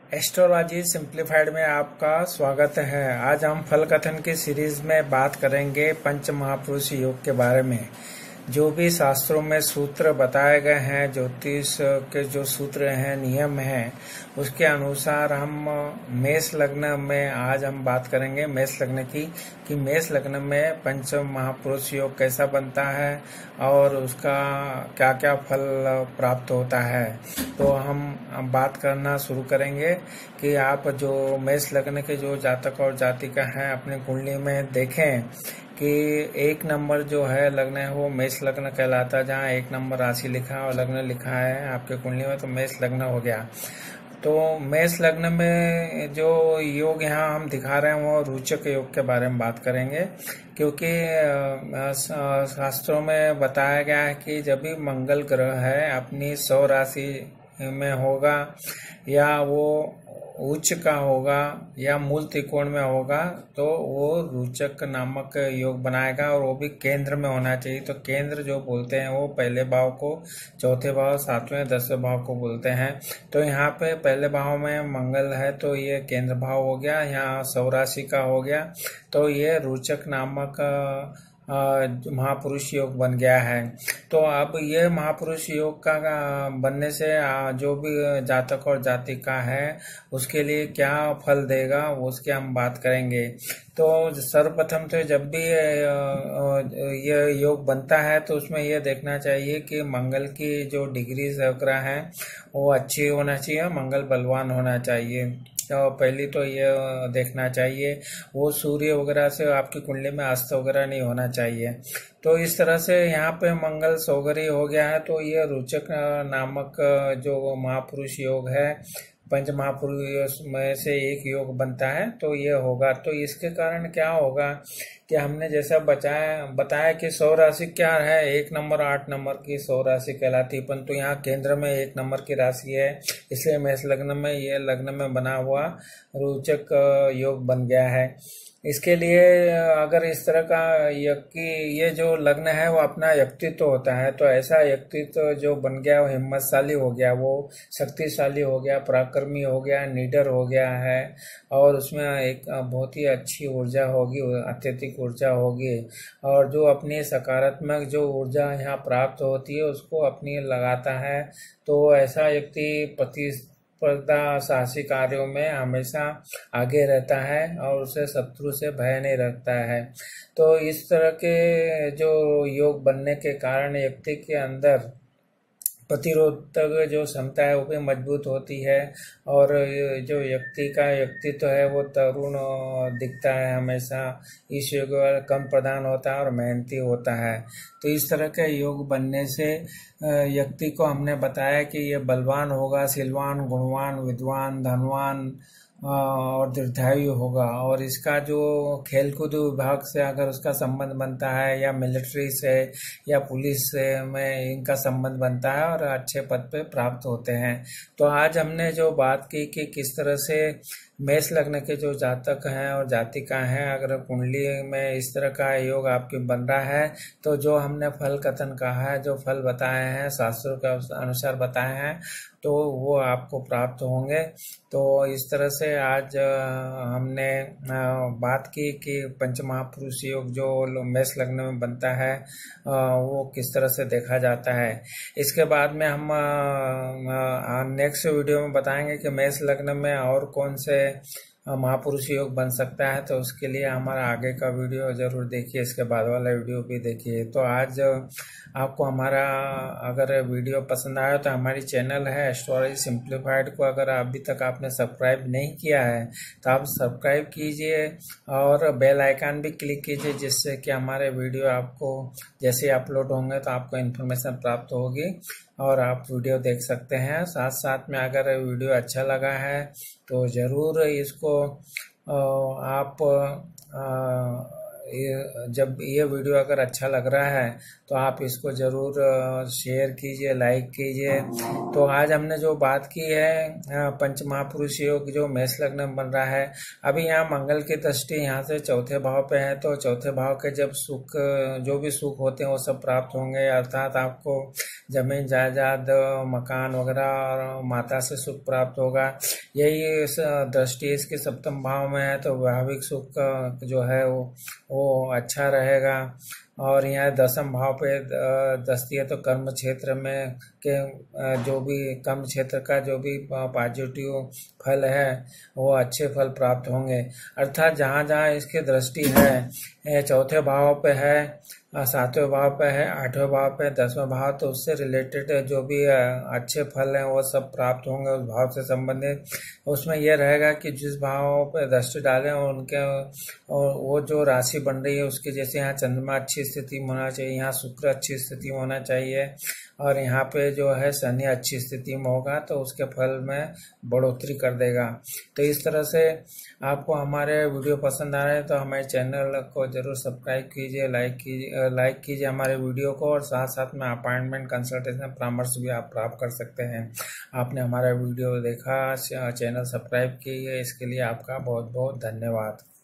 Astrology simplified में आपका स्वागत है। आज हम फल कथन की सीरीज में बात करेंगे पंच महापुरुष योग के बारे में। जो भी शास्त्रों में सूत्र बताए गए हैं, ज्योतिष के जो सूत्र हैं, नियम हैं, उसके अनुसार हम मेष लग्न में आज हम बात करेंगे मेष लग्न की कि मेष लग्न में पंच महापुरुष योग कैसा बनता है और उसका क्या क्या फल प्राप्त होता है। तो हम बात करना शुरू करेंगे कि आप जो मेष लग्न के जो जातक और जातिका हैं अपनी कुंडली में देखें कि 1 नंबर जो है लग्न है वो मेष लग्न कहलाता है। जहाँ 1 नंबर राशि लिखा है और लग्न लिखा है आपके कुंडली में तो मेष लग्न हो गया। तो मेष लग्न में जो योग यहाँ हम दिखा रहे हैं वो रोचक योग के बारे में बात करेंगे, क्योंकि शास्त्रों में बताया गया है कि जब भी मंगल ग्रह है अपनी 100 राशि में होगा या वो उच्च का होगा या मूल त्रिकोण में होगा तो वो रोचक नामक योग बनाएगा, और वो भी केंद्र में होना चाहिए। तो केंद्र जो बोलते हैं वो पहले भाव को, चौथे भाव, 7वें, 10वें भाव को बोलते हैं। तो यहाँ पे पहले भाव में मंगल है तो ये केंद्र भाव हो गया, यहाँ 100 राशि का हो गया। तो ये रोचक नामक महापुरुष योग बन गया है। तो अब ये महापुरुष योग का बनने से जो भी जातक और जातिका है उसके लिए क्या फल देगा उसकी हम बात करेंगे। तो सर्वप्रथम तो जब भी ये योग बनता है तो उसमें ये देखना चाहिए कि मंगल की जो डिग्री वगैरह है वो अच्छी होना चाहिए, मंगल बलवान होना चाहिए। तो पहली तो ये देखना चाहिए वो सूर्य वगैरह से आपकी कुंडली में अस्त वगैरह नहीं होना चाहिए। तो इस तरह से यहाँ पे मंगल सौगरी हो गया है तो ये रोचक नामक जो महापुरुष योग है, पंच महापुरुष में से एक योग बनता है तो ये होगा। तो इसके कारण क्या होगा कि हमने जैसा बताया कि 100 राशि क्या है, 1 नंबर 8 नंबर की 100 राशि कहलाती है, परंतु यहाँ केंद्र में 1 नंबर की राशि है, इसलिए मेष लग्न में ये लग्न में बना हुआ रोचक योग बन गया है। इसके लिए अगर इस तरह का ये जो लग्न है वो अपना व्यक्तित्व होता है, तो ऐसा व्यक्तित्व जो बन गया वो हिम्मतशाली हो गया, वो शक्तिशाली हो गया, पराक्रमी हो गया, निडर हो गया है, और उसमें एक बहुत ही अच्छी ऊर्जा होगी, अत्यधिक ऊर्जा होगी, और जो अपनी सकारात्मक जो ऊर्जा यहाँ प्राप्त होती है उसको अपनी लगाता है। तो ऐसा व्यक्ति प्रतिस्पर्धा साहसी कार्यों में हमेशा आगे रहता है और उसे शत्रु से भय नहीं रखता है। तो इस तरह के जो योग बनने के कारण व्यक्ति के अंदर प्रतिरोधक जो क्षमता है वो भी मजबूत होती है, और जो व्यक्ति का व्यक्तित्व है वो तरुण दिखता है, हमेशा इस योग कम प्रदान होता है और मेहनती होता है। तो इस तरह के योग बनने से व्यक्ति को हमने बताया कि ये बलवान होगा, शीलवान, गुणवान, विद्वान, धनवान और दीर्घायु होगा। और इसका जो खेलकूद विभाग से अगर उसका संबंध बनता है या मिलिट्री से या पुलिस से में इनका संबंध बनता है और अच्छे पद पे प्राप्त होते हैं। तो आज हमने जो बात की कि किस तरह से मेष लग्न के जो जातक हैं और जातिका हैं, अगर कुंडली में इस तरह का योग आपकी बन रहा है तो जो हमने फल कथन कहा है, जो फल बताए हैं शास्त्रों के अनुसार बताए हैं, तो वो आपको प्राप्त होंगे। तो इस तरह से आज हमने बात की कि पंच महापुरुष योग जो मेष लग्न में बनता है वो किस तरह से देखा जाता है। इसके बाद में हम नेक्स्ट वीडियो में बताएंगे कि मेष लग्न में और कौन से महापुरुष योग बन सकता है। तो उसके लिए हमारा आगे का वीडियो जरूर देखिए, इसके बाद वाला वीडियो भी देखिए। तो आज आपको हमारा अगर वीडियो पसंद आया तो हमारी चैनल है एस्ट्रोलॉजी सिंप्लीफाइड को अगर अभी तक आपने सब्सक्राइब नहीं किया है तो आप सब्सक्राइब कीजिए और बेल आइकन भी क्लिक कीजिए, जिससे कि हमारे वीडियो आपको जैसे अपलोड होंगे तो आपको इन्फॉर्मेशन प्राप्त होगी और आप वीडियो देख सकते हैं। साथ साथ में अगर वीडियो अच्छा लगा है तो ज़रूर इसको आप जब ये वीडियो अगर अच्छा लग रहा है तो आप इसको ज़रूर शेयर कीजिए, लाइक कीजिए। तो आज हमने जो बात की है पंच महापुरुष योग जो मेष लग्न में बन रहा है, अभी यहाँ मंगल की दृष्टि यहाँ से चौथे भाव पे है, तो चौथे भाव के जब सुख जो भी सुख होते हैं वो सब प्राप्त होंगे, अर्थात आपको जमीन जायदाद, मकान वगैरह और माता से सुख प्राप्त होगा। यही इस दृष्टि इसके सप्तम भाव में है, तो वैवाहिक सुख जो है वो अच्छा रहेगा। और यहाँ दसम भाव पे दृष्टि है, तो कर्म क्षेत्र में के जो भी कर्म क्षेत्र का जो भी पॉजिटिव फल है वो अच्छे फल प्राप्त होंगे। अर्थात जहाँ जहाँ इसकी दृष्टि है, चौथे भाव पे है, सातवें भाव पे है, आठवें भाव पे, 10वें भाव, तो उससे रिलेटेड जो भी अच्छे फल हैं वो सब प्राप्त होंगे उस भाव से संबंधित। उसमें यह रहेगा कि जिस भाव पे दृष्टि डालें और उनके और वो जो राशि बन रही है उसके, जैसे यहाँ चंद्रमा अच्छी स्थिति में होना चाहिए, यहाँ शुक्र अच्छी स्थिति में होना चाहिए, और यहाँ पे जो है शनि अच्छी स्थिति में होगा, तो उसके फल में बढ़ोतरी कर देगा। तो इस तरह से आपको हमारे वीडियो पसंद आ रहे हैं तो हमारे चैनल को जरूर सब्सक्राइब कीजिए, लाइक कीजिए हमारे वीडियो को, और साथ साथ में अपॉइंटमेंट कंसल्टेशन परामर्श भी आप प्राप्त कर सकते हैं। आपने हमारा वीडियो देखा, चैनल सब्सक्राइब किए, इसके लिए आपका बहुत बहुत धन्यवाद।